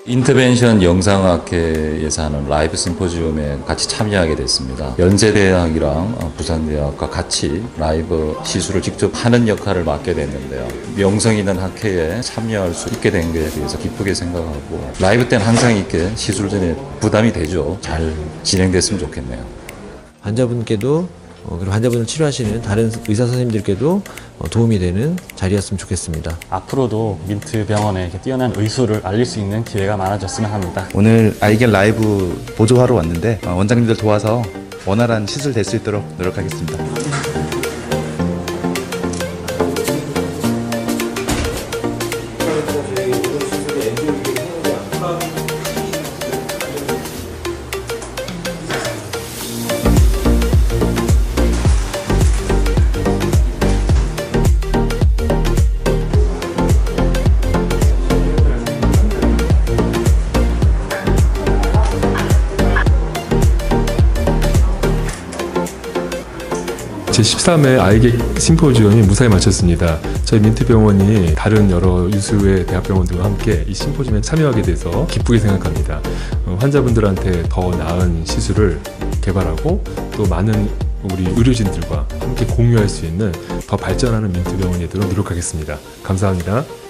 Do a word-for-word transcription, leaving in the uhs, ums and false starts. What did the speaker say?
인터벤션 영상학회에서 하는 라이브 심포지움에 같이 참여하게 됐습니다. 연세대학이랑 부산대학과 같이 라이브 시술을 직접 하는 역할을 맡게 됐는데요. 명성 있는 학회에 참여할 수 있게 된 것에 대해서 기쁘게 생각하고, 라이브 때는 항상 이렇게 시술 전에 부담이 되죠. 잘 진행됐으면 좋겠네요. 환자분께도 어, 그리고 환자분을 치료하시는 다른 의사 선생님들께도 어, 도움이 되는 자리였으면 좋겠습니다. 앞으로도 민트병원의 뛰어난 의술을 알릴 수 있는 기회가 많아졌으면 합니다. 오늘 아이겔 라이브 보조하러 왔는데 어, 원장님들 도와서 원활한 시술 될 수 있도록 노력하겠습니다. 제십삼 회 아이겔 심포지엄이 무사히 마쳤습니다. 저희 민트병원이 다른 여러 유수의 대학병원들과 함께 이 심포지엄에 참여하게 돼서 기쁘게 생각합니다. 환자분들한테 더 나은 시술을 개발하고 또 많은 우리 의료진들과 함께 공유할 수 있는 더 발전하는 민트병원이 되도록 노력하겠습니다. 감사합니다.